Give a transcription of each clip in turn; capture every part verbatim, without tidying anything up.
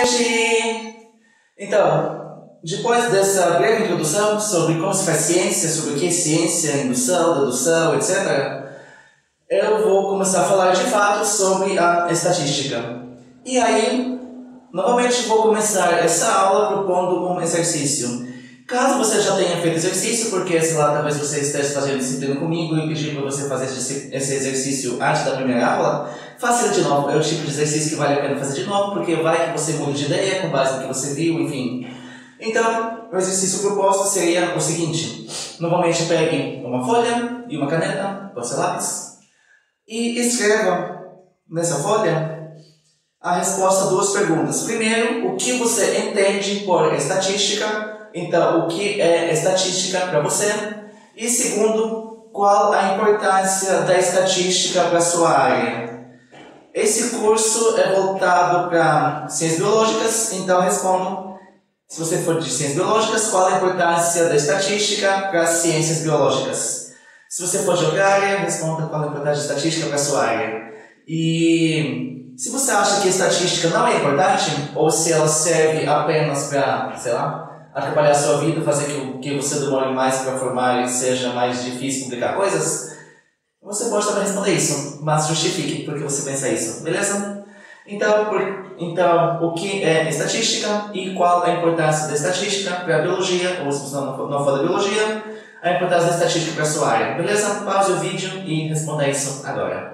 gente! Então, depois dessa breve introdução sobre como se faz ciência, sobre o que é ciência, indução, dedução, etcétera, eu vou começar a falar de fato sobre a estatística. E aí, novamente vou começar essa aula propondo um exercício. Caso você já tenha feito exercício, porque sei lá, talvez você esteja fazendo disciplina comigo e pedir para você fazer esse exercício antes da primeira aula, faça ele de novo. É o tipo de exercício que vale a pena fazer de novo, porque vai que você muda de ideia com base no que você viu, enfim. Então, o exercício proposto seria o seguinte: normalmente pegue uma folha e uma caneta, pode ser lápis, e escreva nessa folha a resposta a duas perguntas. Primeiro, o que você entende por estatística? Então, o que é estatística para você? E segundo, qual a importância da estatística para a sua área? Esse curso é voltado para ciências biológicas, então respondo, se você for de ciências biológicas, qual a importância da estatística para as ciências biológicas? Se você for de outra área, responda qual a importância da estatística para a sua área. E se você acha que a estatística não é importante, ou se ela serve apenas para, sei lá, atrapalhar a sua vida, fazer que, que você demore mais para formar e seja mais difícil publicar coisas, você pode também responder isso, mas justifique porque você pensa isso, beleza? Então, por, então o que é estatística e qual a importância da estatística para a biologia, ou se você não, não for da biologia, a importância da estatística para a sua área, beleza? Pause o vídeo e responda isso agora.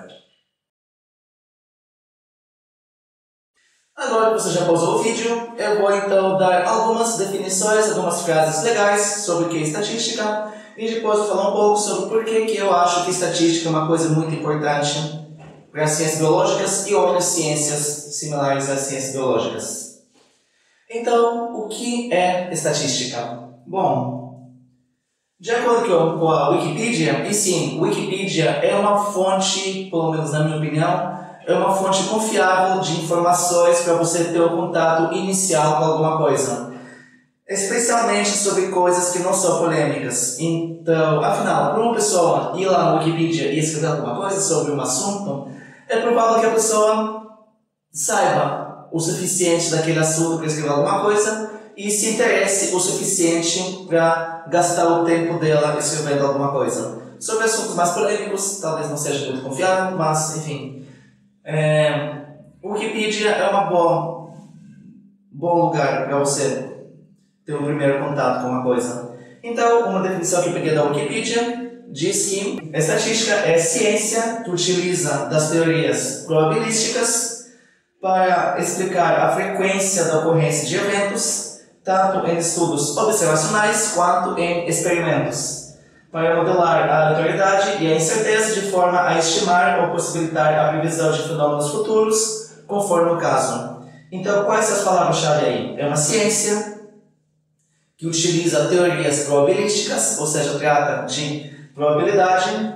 Agora que você já pausou o vídeo, eu vou então dar algumas definições, algumas frases legais sobre o que é estatística e depois vou falar um pouco sobre por que que eu acho que estatística é uma coisa muito importante para as ciências biológicas e outras ciências similares às ciências biológicas. Então, o que é estatística? Bom, de acordo com a Wikipedia, e sim, Wikipedia é uma fonte, pelo menos na minha opinião, é uma fonte confiável de informações para você ter um contato inicial com alguma coisa. Especialmente sobre coisas que não são polêmicas. Então, afinal, para uma pessoa ir lá no Wikipedia e escrever alguma coisa sobre um assunto, é provável que a pessoa saiba o suficiente daquele assunto para escrever alguma coisa e se interesse o suficiente para gastar o tempo dela escrevendo alguma coisa. Sobre assuntos mais polêmicos, talvez não seja muito confiável, mas enfim. É, o Wikipedia é um bom, bom lugar para você ter um primeiro contato com uma coisa. Então, uma definição que eu peguei da Wikipedia diz que a estatística é ciência que utiliza das teorias probabilísticas para explicar a frequência da ocorrência de eventos, tanto em estudos observacionais quanto em experimentos, para modelar a aleatoriedade e a incerteza de forma a estimar ou possibilitar a previsão de fenômenos futuros, conforme o caso. Então, quais são as palavras-chave aí? É uma ciência que utiliza teorias probabilísticas, ou seja, trata de probabilidade,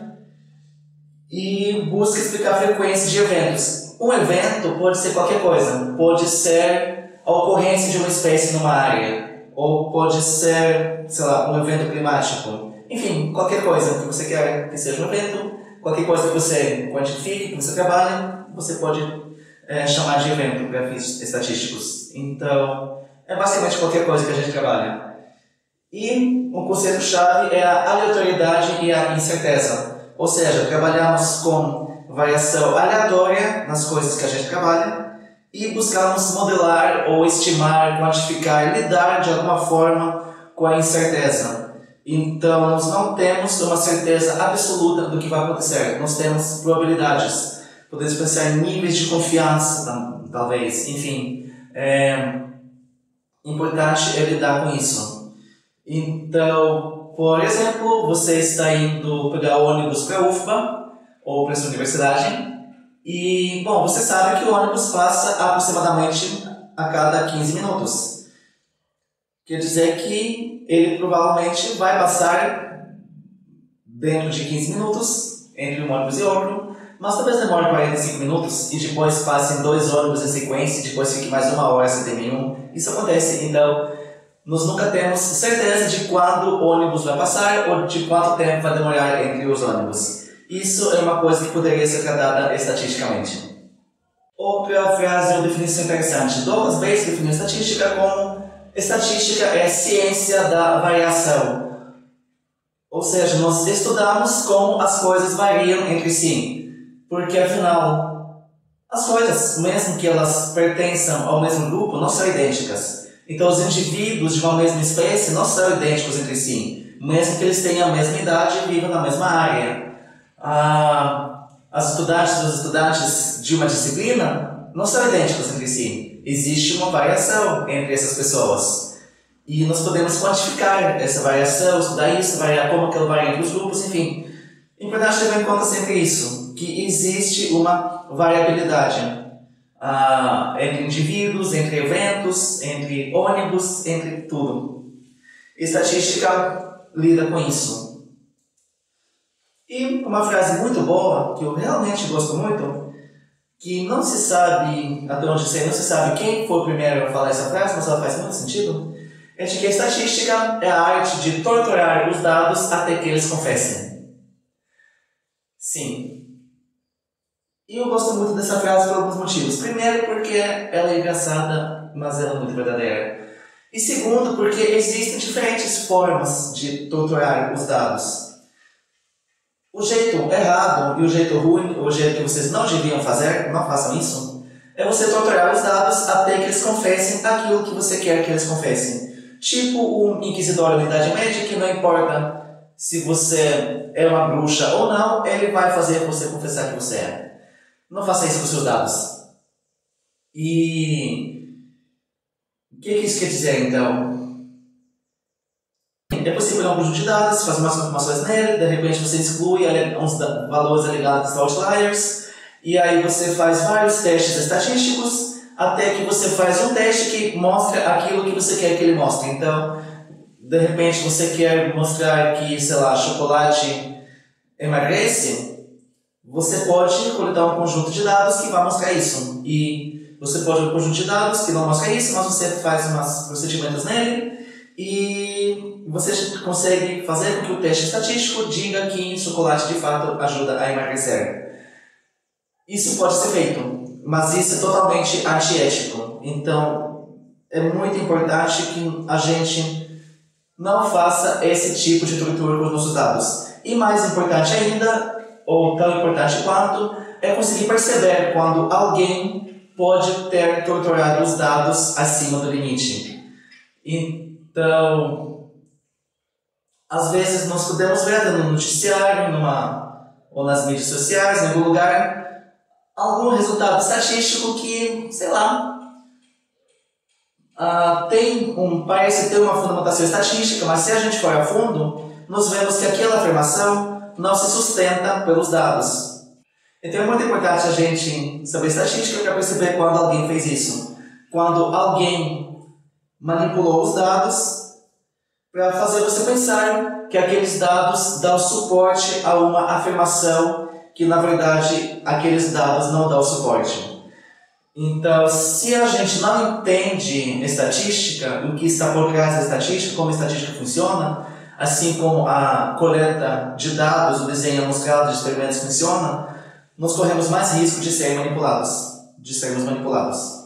e busca explicar a frequência de eventos. Um evento pode ser qualquer coisa, pode ser a ocorrência de uma espécie numa área, ou pode ser, sei lá, um evento climático. Enfim, qualquer coisa que você quer que seja um evento, qualquer coisa que você quantifique, que você trabalhe, você pode é, chamar de evento para fins estatísticos. Então, é basicamente qualquer coisa que a gente trabalha. E um conceito-chave é a aleatoriedade e a incerteza. Ou seja, trabalhamos com variação aleatória nas coisas que a gente trabalha e buscamos modelar ou estimar, quantificar, lidar de alguma forma com a incerteza. Então, nós não temos uma certeza absoluta do que vai acontecer. Nós temos probabilidades. Podemos pensar em níveis de confiança, talvez. Enfim, é importante é lidar com isso. Então, por exemplo, você está indo pegar o ônibus para a U F B A ou para a sua universidade. E, bom, você sabe que o ônibus passa aproximadamente a cada quinze minutos. Quer dizer que ele provavelmente vai passar dentro de quinze minutos entre um ônibus e outro, mas talvez demore quarenta e cinco minutos e depois passem dois ônibus em sequência e depois fique mais uma hora sem ter nenhum. Isso acontece, então nós nunca temos certeza de quando o ônibus vai passar ou de quanto tempo vai demorar entre os ônibus. Isso é uma coisa que poderia ser tratada estatisticamente. Outra frase ou definição interessante. Douglas Bates definiu estatística como: estatística é a ciência da variação. Ou seja, nós estudamos como as coisas variam entre si. Porque, afinal, as coisas, mesmo que elas pertençam ao mesmo grupo, não são idênticas. Então, os indivíduos de uma mesma espécie não são idênticos entre si, mesmo que eles tenham a mesma idade e vivam na mesma área. Ah, as estudantes e os estudantes de uma disciplina não são idênticos entre si. Existe uma variação entre essas pessoas. E nós podemos quantificar essa variação, estudar isso, variar como que ela varia entre os grupos, enfim. É importante ter em conta sempre isso, que existe uma variabilidade ah, entre indivíduos, entre eventos, entre ônibus, entre tudo. Estatística lida com isso. E uma frase muito boa, que eu realmente gosto muito, que não se sabe, até onde eu sei, não se sabe quem foi o primeiro a falar essa frase, mas ela faz muito sentido, é de que a estatística é a arte de torturar os dados até que eles confessem. Sim. E eu gosto muito dessa frase por alguns motivos. Primeiro, porque ela é engraçada, mas ela é muito verdadeira. E segundo, porque existem diferentes formas de torturar os dados. O jeito errado e o jeito ruim, o jeito que vocês não deviam fazer, não façam isso, é você torturar os dados até que eles confessem aquilo que você quer que eles confessem. Tipo um inquisidório da Idade Média, que não importa se você é uma bruxa ou não, ele vai fazer você confessar que você é. Não faça isso com seus dados. E o que, que isso quer dizer, então? É possível pegar um conjunto de dados, fazer umas informações nele, de repente você exclui uns valores alegados aos outliers, e aí você faz vários testes estatísticos, até que você faz um teste que mostra aquilo que você quer que ele mostre. Então, de repente você quer mostrar que, sei lá, chocolate emagrece, você pode coletar um conjunto de dados que vai mostrar isso. E você pode ter um conjunto de dados que não mostra isso, mas você faz uns procedimentos nele, e você consegue fazer com que o teste estatístico diga que chocolate de fato ajuda a emagrecer. Isso pode ser feito, mas isso é totalmente antiético. Então, é muito importante que a gente não faça esse tipo de tortura com os nossos dados. E mais importante ainda, ou tão importante quanto, é conseguir perceber quando alguém pode ter torturado os dados acima do limite. Então, às vezes nós podemos ver no noticiário, numa, ou nas mídias sociais, em algum lugar, algum resultado estatístico que, sei lá, uh, tem um, parece ter uma fundamentação estatística, mas se a gente for a fundo, nós vemos que aquela afirmação não se sustenta pelos dados. Então é muito importante a gente saber estatística para perceber quando alguém fez isso. Quando alguém manipulou os dados para fazer você pensar que aqueles dados dão suporte a uma afirmação que, na verdade, aqueles dados não dão suporte. Então, se a gente não entende estatística, o que está por trás da estatística, como a estatística funciona, assim como a coleta de dados, o desenho amostrado de experimentos funciona, nós corremos mais risco de sermos manipulados, de sermos manipulados.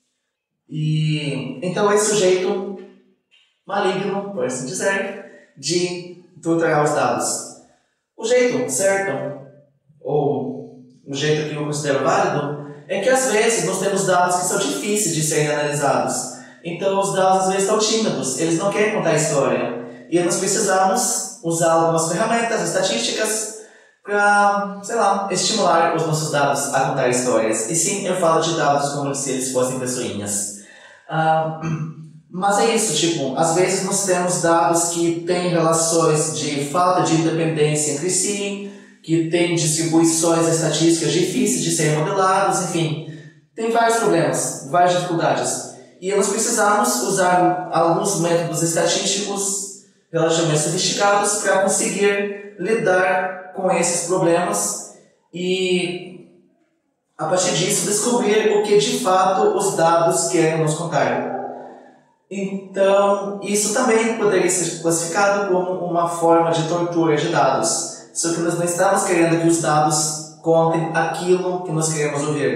E então esse sujeito maligno, por assim dizer, de torturar os dados. O jeito certo, ou o jeito que eu considero válido, é que às vezes nós temos dados que são difíceis de serem analisados. Então os dados às vezes estão tímidos, eles não querem contar a história. E nós precisamos usar algumas ferramentas estatísticas para, sei lá, estimular os nossos dados a contar histórias. E sim, eu falo de dados como se eles fossem pessoinhas. Uh, mas é isso, tipo, às vezes nós temos dados que têm relações de falta de independência entre si, que têm distribuições estatísticas difíceis de serem modelados, enfim, tem vários problemas, várias dificuldades. E nós precisamos usar alguns métodos estatísticos relativamente sofisticados para conseguir lidar com esses problemas e, a partir disso, descobrir o que de fato os dados querem nos contar. Então, isso também poderia ser classificado como uma forma de tortura de dados. Só que nós não estamos querendo que os dados contem aquilo que nós queremos ouvir.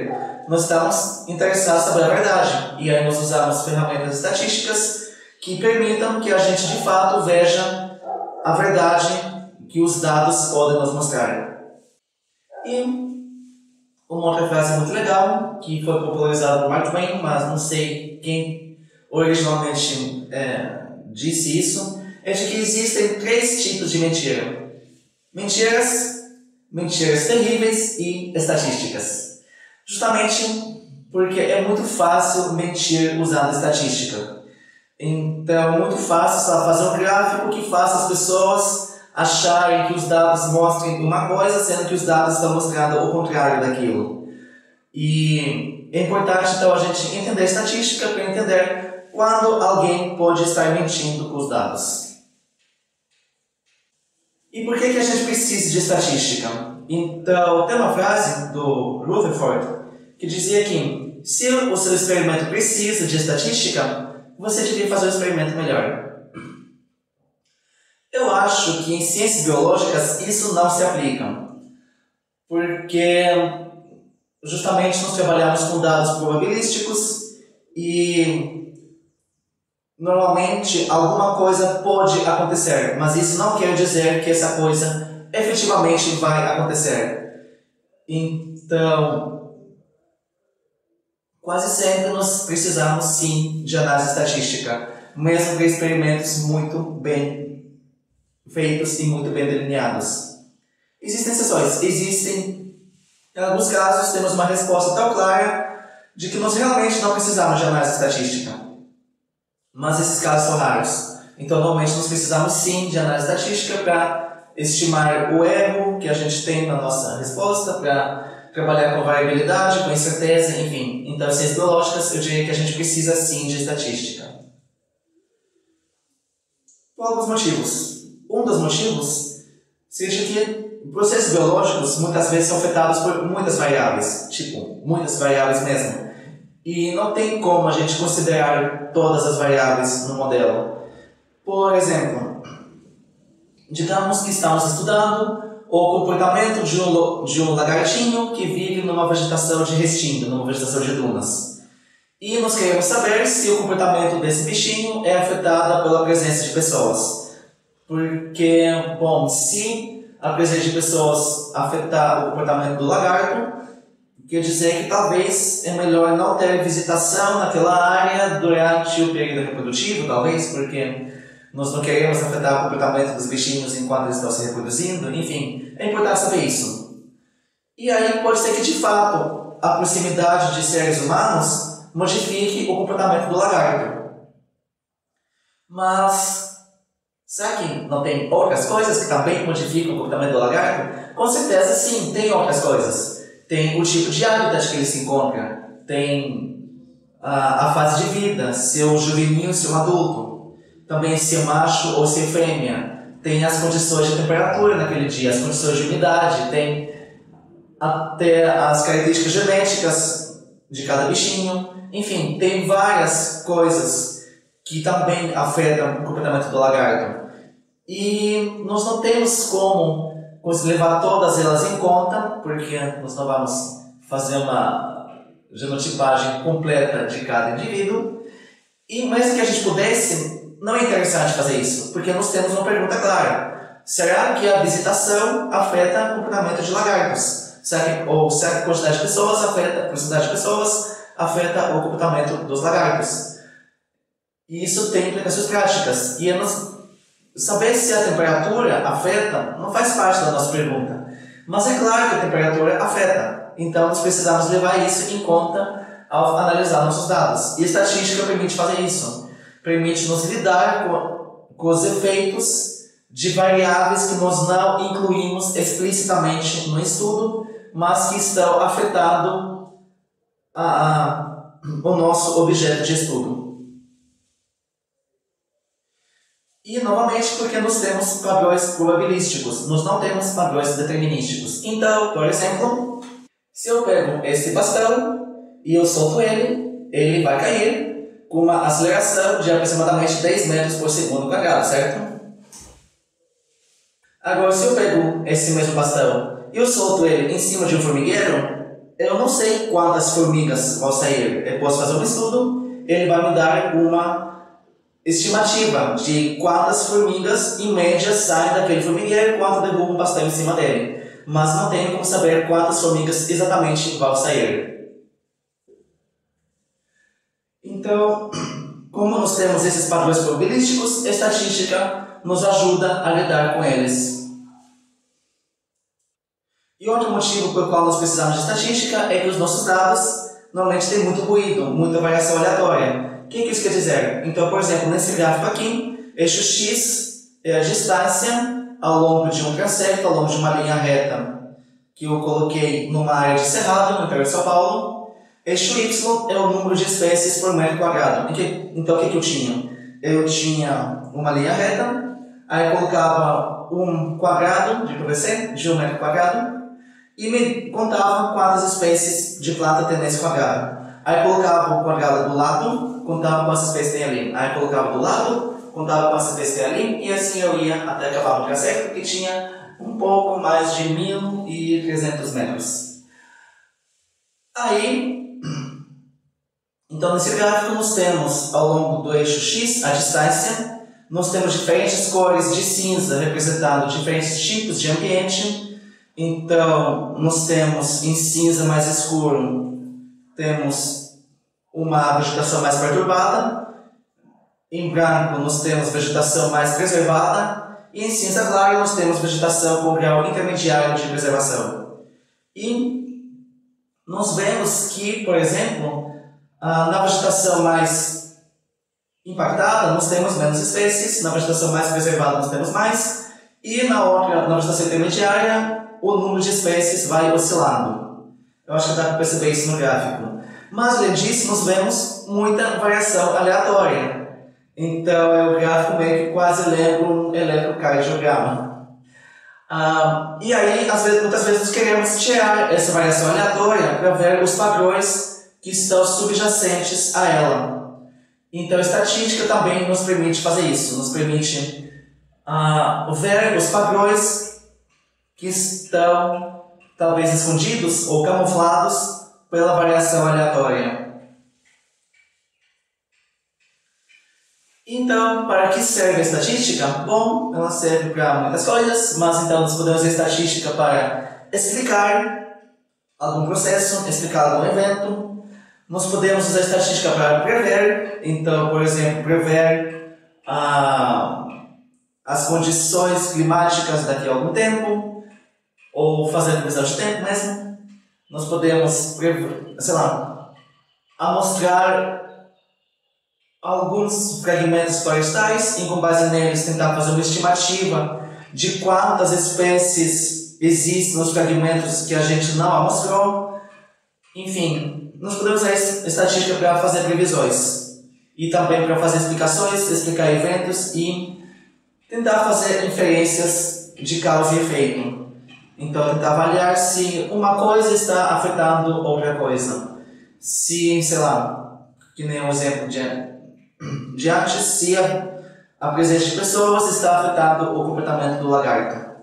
nós estamos interessados em saber a verdade. E aí nós usamos ferramentas estatísticas que permitam que a gente de fato veja a verdade que os dados podem nos mostrar. E uma outra frase muito legal, que foi popularizada por Mark Twain, mas não sei quem originalmente é, disse isso, é de que existem três tipos de mentira. Mentiras, mentiras terríveis e estatísticas. Justamente porque é muito fácil mentir usando estatística. Então é muito fácil só fazer um gráfico que faça as pessoas acharem que os dados mostrem uma coisa, sendo que os dados estão mostrando o contrário daquilo. E é importante então a gente entender a estatística para entender quando alguém pode estar mentindo com os dados. E por que que a gente precisa de estatística? Então, tem uma frase do Rutherford que dizia que se o seu experimento precisa de estatística, você devia fazer um experimento melhor. Eu acho que em ciências biológicas isso não se aplica, porque justamente nós trabalhamos com dados probabilísticos e normalmente alguma coisa pode acontecer, mas isso não quer dizer que essa coisa efetivamente vai acontecer. Então, quase sempre nós precisamos sim de análise estatística, mesmo para experimentos muito bem feitos e muito bem delineados. Existem exceções, existem, em alguns casos temos uma resposta tão clara de que nós realmente não precisamos de análise estatística. Mas esses casos são raros. Então, normalmente, nós precisamos sim de análise estatística para estimar o erro que a gente tem na nossa resposta, para trabalhar com variabilidade, com incerteza, enfim. Então, em ciências biológicas, eu diria que a gente precisa sim de estatística. Por alguns motivos. Um dos motivos seja que processos biológicos muitas vezes são afetados por muitas variáveis, tipo, muitas variáveis mesmo. E não tem como a gente considerar todas as variáveis no modelo. Por exemplo, digamos que estamos estudando o comportamento de um, de um lagartinho que vive numa vegetação de restinga, numa vegetação de dunas. E nós queremos saber se o comportamento desse bichinho é afetado pela presença de pessoas. Porque, bom, se a presença de pessoas afetar o comportamento do lagarto, quer dizer que talvez é melhor não ter visitação naquela área durante o período reprodutivo, talvez, porque nós não queremos afetar o comportamento dos bichinhos enquanto eles estão se reproduzindo. Enfim, é importante saber isso. E aí pode ser que, de fato, a proximidade de seres humanos modifique o comportamento do lagarto. Mas será que não tem outras coisas que também modificam o comportamento do lagarto? Com certeza sim, tem outras coisas. Tem o tipo de habitat que ele se encontra, tem a, a fase de vida, se é um juvenil, se é um adulto, também se é macho ou se é fêmea, tem as condições de temperatura naquele dia, as condições de umidade, tem até as características genéticas de cada bichinho, enfim, tem várias coisas que também afetam o comportamento do lagarto. E nós não temos como levar todas elas em conta, porque nós não vamos fazer uma genotipagem completa de cada indivíduo. E mesmo que a gente pudesse, não é interessante fazer isso, porque nós temos uma pergunta clara. Será que a visitação afeta o comportamento de lagartos? Será que, ou será que a quantidade de pessoas afeta, a quantidade de pessoas afeta o comportamento dos lagartos? E isso tem implicações práticas. E nós saber se a temperatura afeta não faz parte da nossa pergunta. Mas é claro que a temperatura afeta. Então nós precisamos levar isso em conta ao analisar nossos dados. E a estatística permite fazer isso. Permite nos lidar com, com os efeitos de variáveis que nós não incluímos explicitamente no estudo, mas que estão afetando a, a, o nosso objeto de estudo. E, novamente, porque nós temos padrões probabilísticos, nós não temos padrões determinísticos. Então, por exemplo, se eu pego esse bastão e eu solto ele, ele vai cair com uma aceleração de aproximadamente dez metros por segundo quadrado, certo? Agora, se eu pego esse mesmo bastão e eu solto ele em cima de um formigueiro, eu não sei quantas formigas vão sair. Eu posso fazer um estudo, ele vai me dar uma estimativa de quantas formigas, em média, saem daquele formigueiro e quanto derrubam um pastel em cima dele. Mas não tenho como saber quantas formigas exatamente vão sair. Então, como nós temos esses padrões probabilísticos, a estatística nos ajuda a lidar com eles. E outro motivo pelo qual nós precisamos de estatística é que os nossos dados normalmente têm muito ruído, muita variação aleatória. O que isso quer dizer? Então, por exemplo, nesse gráfico aqui, eixo X é a distância ao longo de um transecto, ao longo de uma linha reta que eu coloquei numa área de cerrado, no interior de São Paulo. Eixo Y é o número de espécies por metro quadrado. Então, o que eu tinha? Eu tinha uma linha reta, aí eu colocava um quadrado de P V C, de um metro quadrado, e me contava quantas espécies de planta tem nesse quadrado. Aí colocava o quadrado do lado, contava quantas espécies tem ali. Aí colocava do lado, contava quantas espécies tem ali, e assim eu ia até acabar no transecto, que tinha um pouco mais de mil e trezentos metros. Aí, então nesse gráfico nós temos ao longo do eixo X a distância, nós temos diferentes cores de cinza representando diferentes tipos de ambiente. Então, nós temos em cinza mais escuro, temos uma vegetação mais perturbada. Em branco, nós temos vegetação mais preservada. E em cinza claro, nós temos vegetação com grau intermediário de preservação. E nós vemos que, por exemplo, na vegetação mais impactada, nós temos menos espécies. Na vegetação mais preservada, nós temos mais. E na outra, na vegetação intermediária, o número de espécies vai oscilando. Eu acho que dá para perceber isso no gráfico. Mas, além disso, nós vemos muita variação aleatória. Então, é o gráfico meio que quase lembra um eletrocardiograma. Ah, e aí, às vezes, muitas vezes, nós queremos tirar essa variação aleatória para ver os padrões que estão subjacentes a ela. Então, a estatística também nos permite fazer isso. Nos permite ah, ver os padrões que estão talvez escondidos ou camuflados pela variação aleatória. Então, para que serve a estatística? Bom, ela serve para muitas coisas, mas então nós podemos usar a estatística para explicar algum processo, explicar algum evento. Nós podemos usar a estatística para prever, então, por exemplo, prever ah, as condições climáticas daqui a algum tempo, ou fazer previsão de tempo mesmo. Nós podemos, sei lá, amostrar alguns fragmentos florestais e com base neles tentar fazer uma estimativa de quantas espécies existem nos fragmentos que a gente não amostrou. Enfim, nós podemos usar a estatística para fazer previsões e também para fazer explicações, explicar eventos e tentar fazer inferências de causa e efeito. Então, tentar avaliar se uma coisa está afetando outra coisa. Se, sei lá, que nem um exemplo de, de antes, se a, a presença de pessoas está afetando o comportamento do lagarto.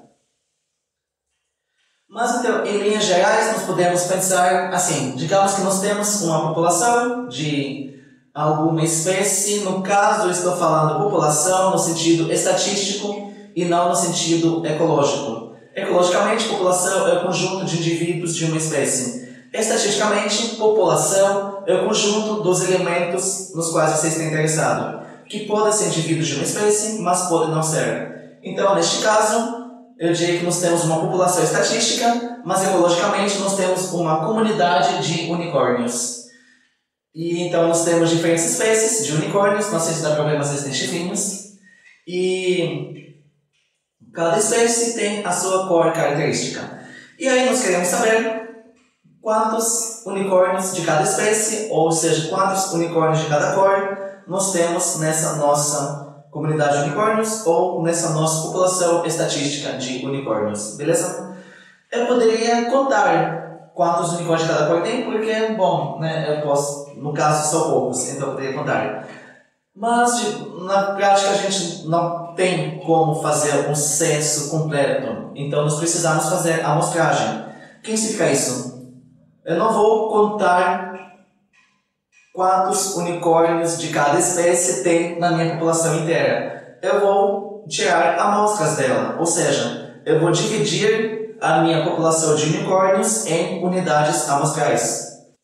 Mas, então, em linhas gerais, nós podemos pensar assim, digamos que nós temos uma população de alguma espécie. No caso, eu estou falando população no sentido estatístico e não no sentido ecológico. Ecologicamente, população é o conjunto de indivíduos de uma espécie. Estatisticamente, população é o conjunto dos elementos nos quais você está interessado, que podem ser indivíduos de uma espécie, mas podem não ser. Então, neste caso, eu diria que nós temos uma população estatística, mas ecologicamente nós temos uma comunidade de unicórnios. E então nós temos diferentes espécies de unicórnios, não sei se dá para ver, mas eles têm chifrinhos. E cada espécie tem a sua cor característica. E aí nós queremos saber quantos unicórnios de cada espécie, ou seja, quantos unicórnios de cada cor, nós temos nessa nossa comunidade de unicórnios ou nessa nossa população estatística de unicórnios, beleza? Eu poderia contar quantos unicórnios de cada cor tem, porque, bom, né, eu posso, no caso, são poucos, então eu poderia contar. Mas, na prática, a gente não tem como fazer um censo completo. Então, nós precisamos fazer a amostragem. O que significa isso? Eu não vou contar quantos unicórnios de cada espécie tem na minha população inteira. Eu vou tirar amostras dela, ou seja, eu vou dividir a minha população de unicórnios em unidades amostrais.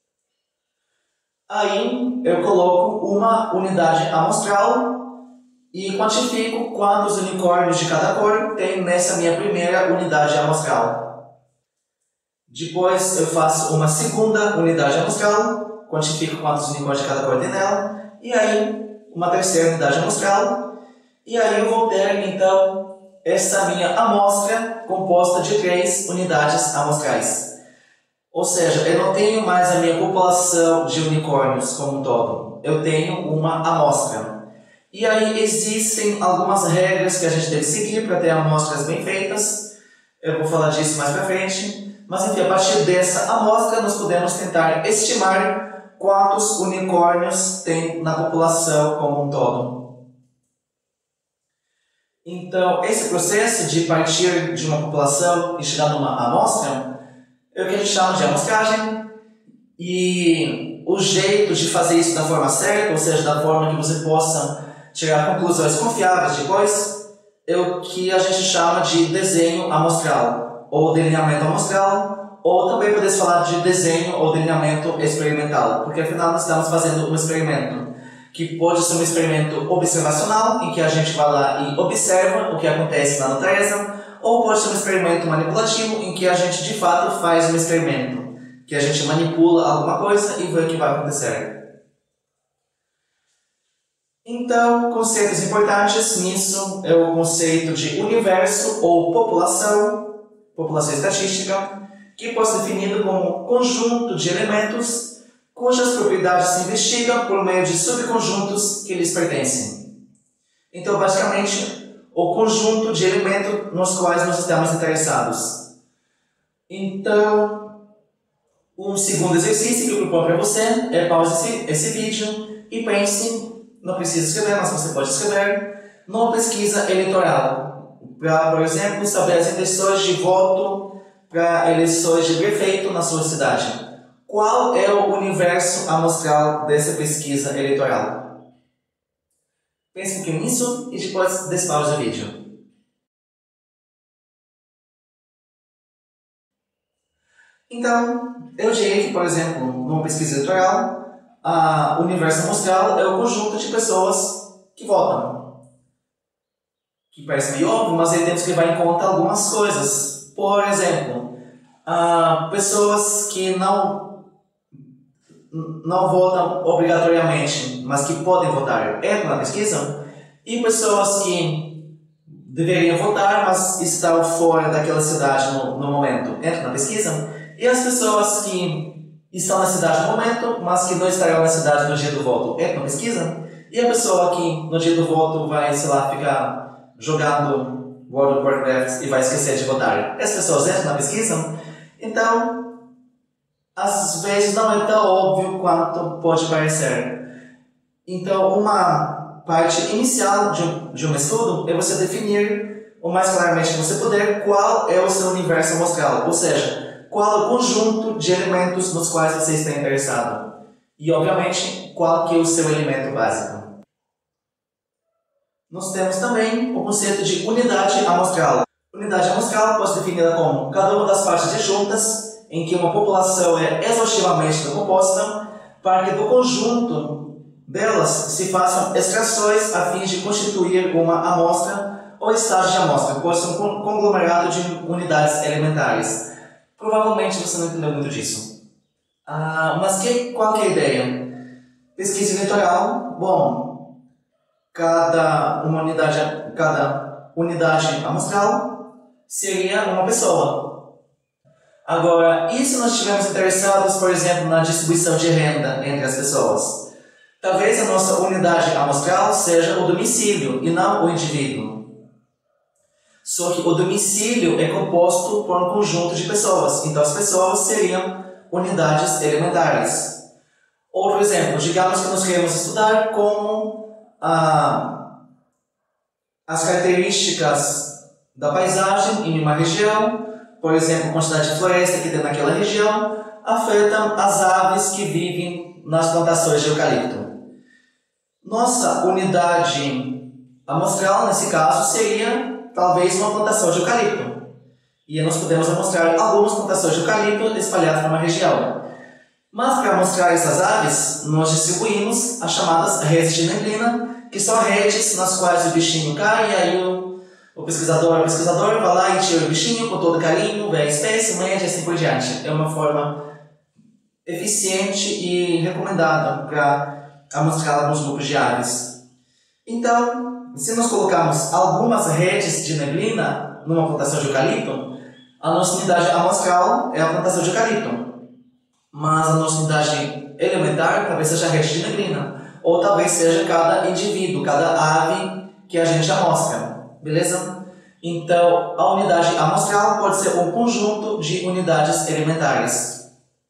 Aí eu coloco uma unidade amostral e quantifico quantos unicórnios de cada cor tem nessa minha primeira unidade amostral. Depois eu faço uma segunda unidade amostral, quantifico quantos unicórnios de cada cor tem nela, e aí uma terceira unidade amostral, e aí eu vou ter então essa minha amostra composta de três unidades amostrais. Ou seja, eu não tenho mais a minha população de unicórnios como um todo, eu tenho uma amostra. E aí existem algumas regras que a gente deve seguir para ter amostras bem feitas, eu vou falar disso mais para frente, mas enfim, a partir dessa amostra nós podemos tentar estimar quantos unicórnios tem na população como um todo. Então, esse processo de partir de uma população e chegar numa amostra é o que a gente chama de amostragem, e o jeito de fazer isso da forma certa, ou seja, da forma que você possa tirar conclusões confiáveis depois, é o que a gente chama de desenho amostral, ou delineamento amostral, ou também podemos falar de desenho ou delineamento experimental, porque afinal nós estamos fazendo um experimento, que pode ser um experimento observacional, em que a gente vai lá e observa o que acontece na natureza, ou pode ser um experimento manipulativo, em que a gente de fato faz um experimento, que a gente manipula alguma coisa e vê o que vai acontecer. Então, conceitos importantes nisso é o conceito de universo ou população, população estatística, que pode ser definido como conjunto de elementos cujas propriedades se investigam por meio de subconjuntos que lhes pertencem. Então, basicamente, o conjunto de elementos nos quais nós estamos interessados. Então, um segundo exercício que eu proponho para você é pause esse, esse vídeo e pense, não precisa escrever, mas você pode escrever, numa pesquisa eleitoral, para, por exemplo, saber as intenções de voto para eleições de prefeito na sua cidade. Qual é o universo amostral dessa pesquisa eleitoral? Pense um pouquinho nisso e depois despause o vídeo. Então, eu diria que, por exemplo, numa pesquisa eleitoral, o universo amostral é o conjunto de pessoas que votam. Que parece meio óbvio, mas aí temos que levar em conta algumas coisas. Por exemplo, pessoas que não não votam obrigatoriamente, mas que podem votar, entram na pesquisa, e pessoas que deveriam votar, mas estão fora daquela cidade no, no momento, entram na pesquisa, e as pessoas que estão na cidade no momento, mas que não estarão na cidade no dia do voto, entram na pesquisa, e a pessoa que no dia do voto vai, sei lá, ficar jogando World of Warcraft e vai esquecer de votar, essas pessoas entram na pesquisa. Então, às vezes não é tão óbvio quanto pode parecer. Então, uma parte inicial de um, de um estudo é você definir o mais claramente que você puder qual é o seu universo amostral, ou seja, qual é o conjunto de elementos nos quais você está interessado. E, obviamente, qual que é o seu elemento básico. Nós temos também o conceito de unidade amostral. Unidade amostral pode ser definida como cada uma das partes disjuntas em que uma população é exaustivamente composta, para que do conjunto delas se façam extrações a fim de constituir uma amostra ou estágio de amostra, pode ser um conglomerado de unidades elementares. Provavelmente você não entendeu muito disso. Ah, mas que, qual que é a ideia? Pesquisa eleitoral, bom, cada, uma unidade, cada unidade amostral seria uma pessoa. Agora, e se nós estivermos interessados, por exemplo, na distribuição de renda entre as pessoas? Talvez a nossa unidade amostral seja o domicílio e não o indivíduo. Só que o domicílio é composto por um conjunto de pessoas, então as pessoas seriam unidades elementares. Outro exemplo, digamos que nós queremos estudar como ah, as características da paisagem em uma região por exemplo, a quantidade de floresta que tem naquela região, afeta as aves que vivem nas plantações de eucalipto. Nossa unidade amostral, nesse caso, seria talvez uma plantação de eucalipto. E nós podemos mostrar algumas plantações de eucalipto espalhadas por uma região. Mas para mostrar essas aves, nós distribuímos as chamadas redes de neblina, que são redes nas quais o bichinho cai, e aí o, o pesquisador, o pesquisador vai lá e tira o bichinho com todo carinho, vê a espécie, mede e assim por diante. É uma forma eficiente e recomendada para amostrar alguns grupos de aves. Então, se nós colocarmos algumas redes de neblina numa plantação de eucalipto, a nossa unidade amostral é a plantação de eucalipto. Mas a nossa unidade elementar talvez seja a rede de neblina, ou talvez seja cada indivíduo, cada ave que a gente amostra, beleza? Então, a unidade amostral pode ser um conjunto de unidades elementares.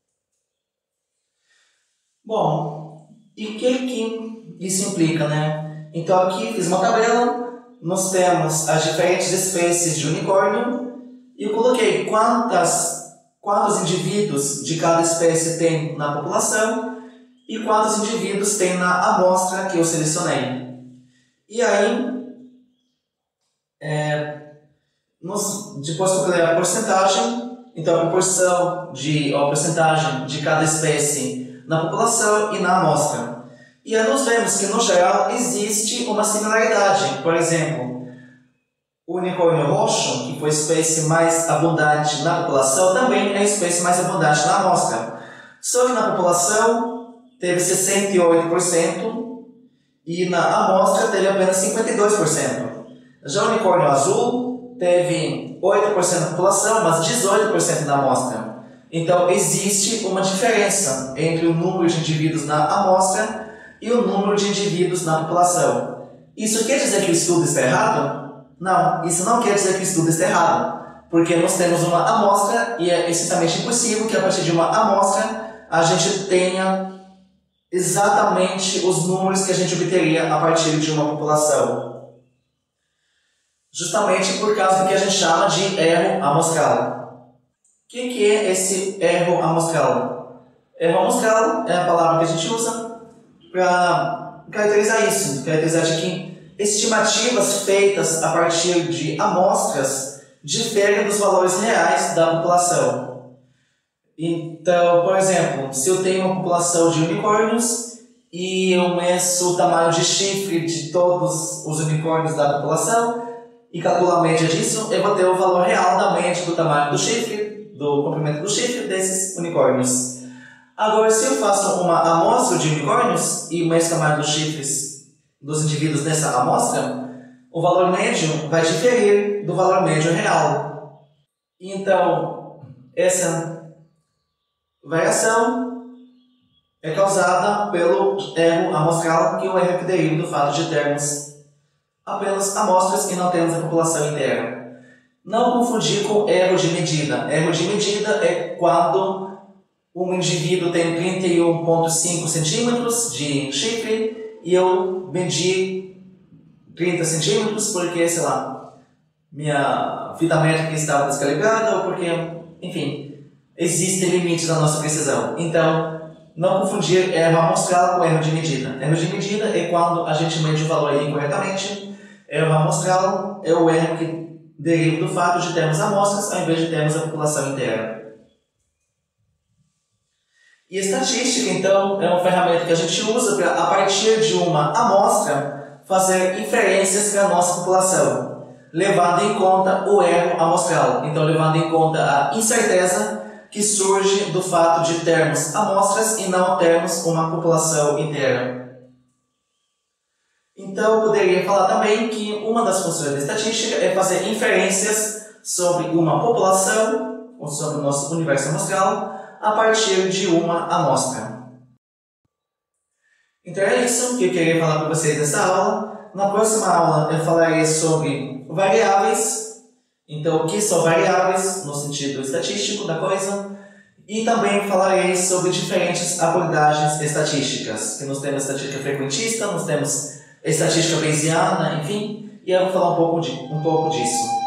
Bom, e o que, que isso implica, né? Então aqui fiz uma tabela, nós temos as diferentes espécies de unicórnio, e eu coloquei quantas quantos indivíduos de cada espécie tem na população e quantos indivíduos tem na amostra que eu selecionei. E aí, é, nos, depois que eu calculei a porcentagem, então a proporção de, ou a porcentagem de cada espécie na população e na amostra. E aí nós vemos que, no geral, existe uma similaridade. Por exemplo, o unicórnio roxo, que foi a espécie mais abundante na população, também é a espécie mais abundante na amostra. Só que na população teve sessenta e oito por cento e na amostra teve apenas cinquenta e dois por cento. Já o unicórnio azul teve oito por cento na população, mas dezoito por cento na amostra. Então existe uma diferença entre o número de indivíduos na amostra e o número de indivíduos na população. Isso quer dizer que o estudo está errado? Não, isso não quer dizer que o estudo está errado, porque nós temos uma amostra e é estritamente impossível que a partir de uma amostra a gente tenha exatamente os números que a gente obteria a partir de uma população. Justamente por causa do que a gente chama de erro amostral. O que, que é esse erro amostral? Erro amostral é a palavra que a gente usa para caracterizar isso, caracterizar de que estimativas feitas a partir de amostras diferem dos valores reais da população. Então, por exemplo, se eu tenho uma população de unicórnios e eu meço o tamanho de chifre de todos os unicórnios da população e calculo a média disso, eu vou ter o valor real da média do tamanho do chifre, do comprimento do chifre desses unicórnios. Agora, se eu faço uma amostra de unicórnios e meço o tamanho dos chifres dos indivíduos nessa amostra, o valor médio vai diferir do valor médio real. Então, essa variação é causada pelo erro amostral, que é o erro que deriva do fato de termos apenas amostras e não termos a população inteira. Não confundir com erro de medida. Erro de medida é quando um indivíduo tem trinta e um vírgula cinco centímetros de chifre e eu medi trinta centímetros porque, sei lá, minha fita métrica estava descalibrada ou porque, enfim, existem limites na nossa precisão. Então, não confundir erro amostral com erro de medida. Erro de medida é quando a gente mede o valor incorretamente. Erro amostral é o erro que deriva do fato de termos amostras ao invés de termos a população inteira. E estatística, então, é uma ferramenta que a gente usa para, a partir de uma amostra, fazer inferências para a nossa população, levando em conta o erro amostral. Então, levando em conta a incerteza que surge do fato de termos amostras e não termos uma população inteira. Então, eu poderia falar também que uma das funções da estatística é fazer inferências sobre uma população, ou sobre o nosso universo amostral, a partir de uma amostra. Então é isso que eu queria falar para vocês nessa aula. Na próxima aula eu falarei sobre variáveis, então o que são variáveis no sentido estatístico da coisa, e também falarei sobre diferentes abordagens estatísticas, que nós temos estatística frequentista, nós temos estatística bayesiana, enfim, e eu vou falar um pouco, de, um pouco disso.